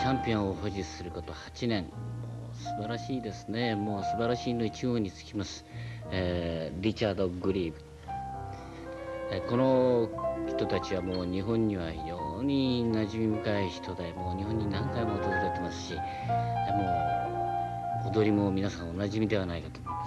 ャンピオンを保持すること8年、もう素晴らしいですね。もう素晴らしいの一号につきます、リチャード・グリーブ。この人たちはもう日本には非常に馴染み深い人で、もう日本に何回も訪れてますし、もう踊りも皆さんおなじみではないかと思います。